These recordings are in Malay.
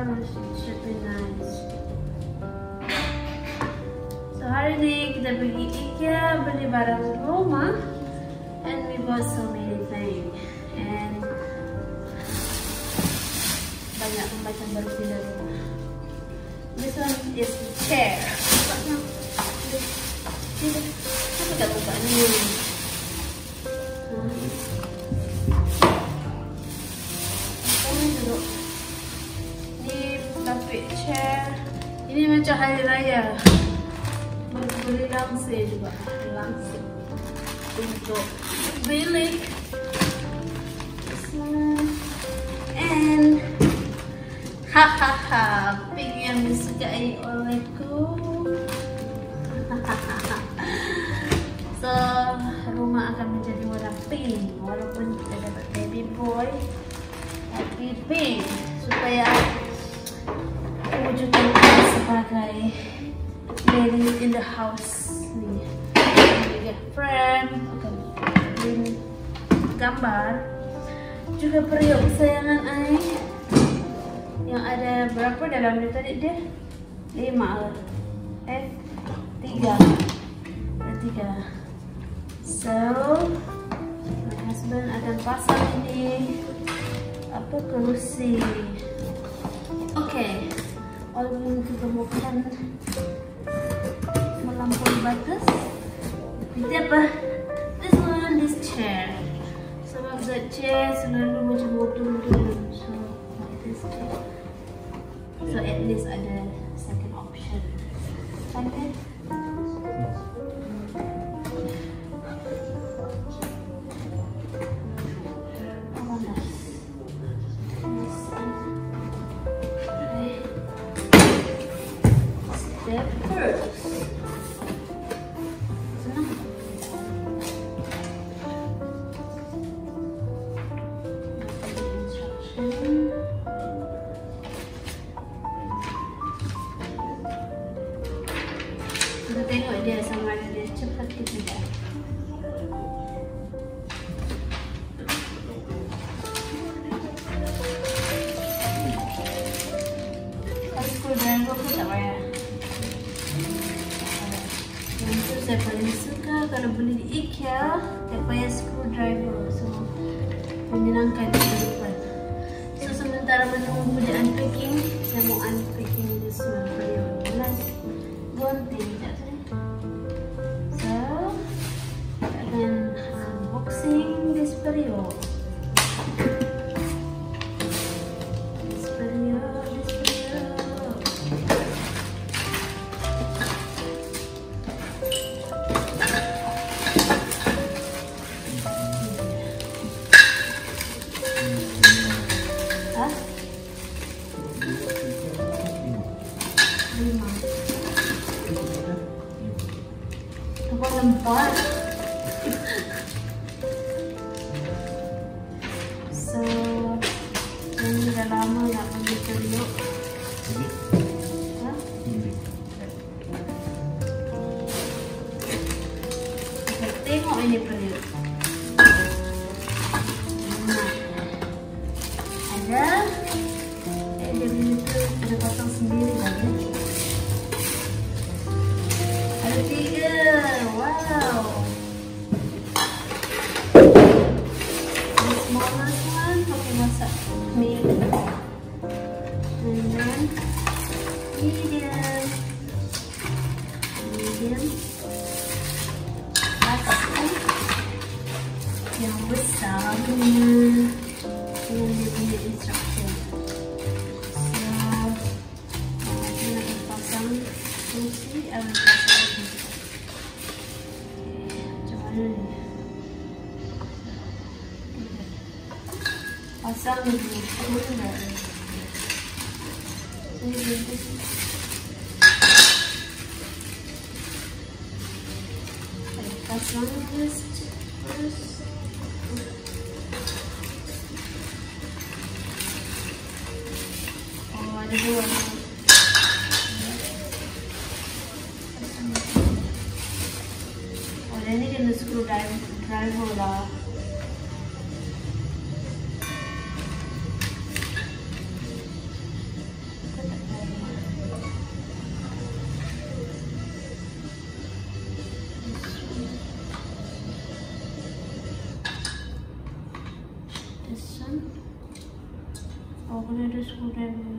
should be nice. So hari ini kita pergi IKEA beli barang rumah, and we bought so many things. And banyak macam baru pindah rumah. This one is chair. Apa tak buka ni? Ni lapik chair. Ini macam Hari Raya. Boleh langsir juga. Langsir untuk bilik. And hahaha, pink yang disukai olehku. So rumah akan menjadi warna pink, walaupun kita dapat baby boy, tapi pink supaya wujudkan sebagai lady in the house. Ni, juga frame, beli gambar, juga periuk kesayangan ai. Yang ada berapa dalam dia tadi dia? 5 3. So my husband akan pasang ini apa kerusi. Okay, walaupun kita bukan melampaui batas, tapi apa? This chair. Sebab that chair selalu macam turun. So this chair. So at least ada second option. Okay. Step first. Senang. Kita tengok dia sama ada dia cepat ke tidak. Screwdriver pun tak payah. Yang tu saya paling suka kalau beli di IKEA, tak payah screwdriver. So menyenangkan kehidupan. So sementara menunggu dia unpacking, saya mau unpacking this one for you. Last gunting sekejap tadi. So kita akan unboxing this for you. Apa lempar? So, ini dah lama nak beli periuk. Kita tengok ini periuk. Ada. Dia punya tu kena pasang sendiri lagi. Ada 3. Wow. The smallest one pakai masak mie. And then medium. Last one yang besar dengan dia punya instruction. Kunci ada pasang. Macam mana ni? Pasang ni dulu. Pasang first. Oh, ada 2. Ini kena screwdriver lah. Aku dah ada screwdriver.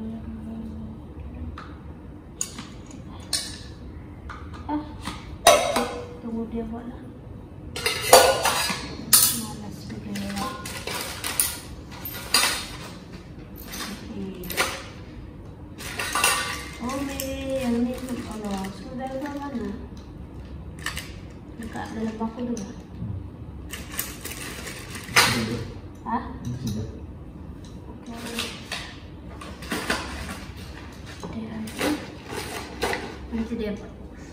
Tunggu dia buat lah. Malas juga lah. Oh, yang ni kalau screwdriver mana? Dekat dalam baku tu lah. Hah? Nanti dia buat.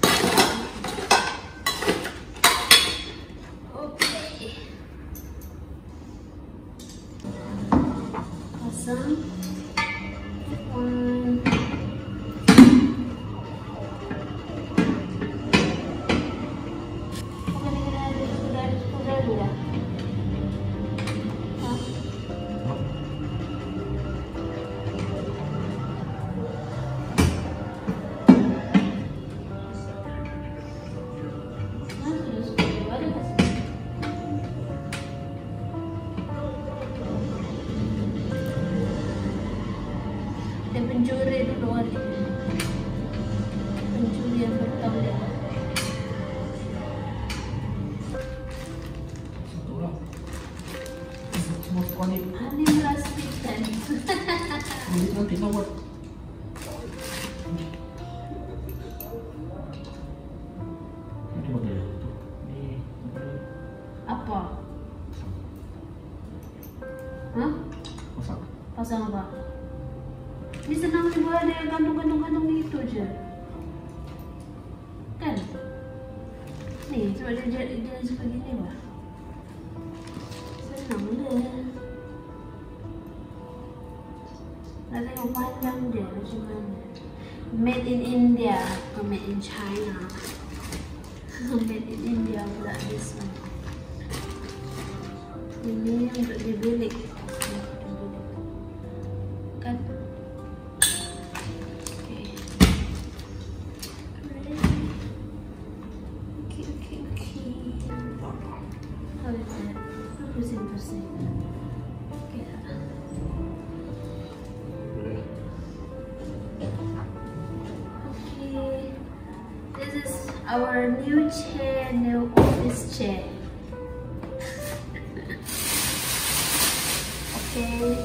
Okey. Pasang. Dia pencuri dulu hari. Pencuri yang bertahun dia. Satu lah. Semua konek. Ini plastik kan? Ini nanti nak buat. Ini bagai tu. Ini Apa? Hah? pasang. Pasang apa? Ini senang juga, ada gantung-gantung itu je. Kan? Ni, sebab dia suka gini lah. Senang lah. Nak tengok panjang dia macam mana. Made in India, bukan made in China. Made in India pula this one. Ini untuk dibilik. Kan? Pusing-pusing. Okay. Okay. This is our new chair, new office chair. Okay.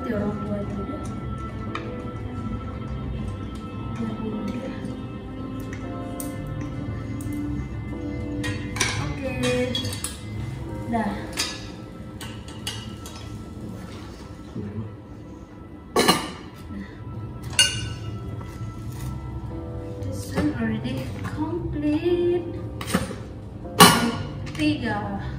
ngerti orang tua itu udah. Oke, dah. This one already complete. Tiga.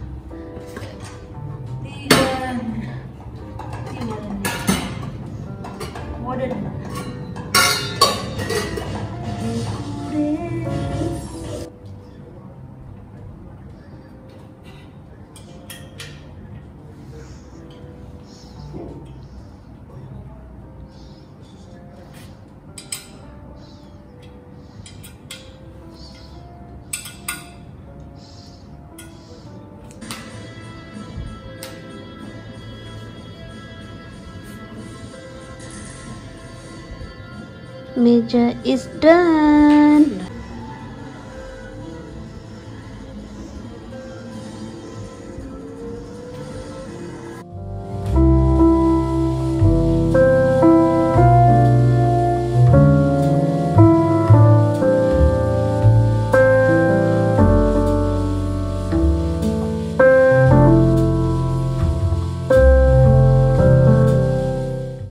Wadah. Meja is done.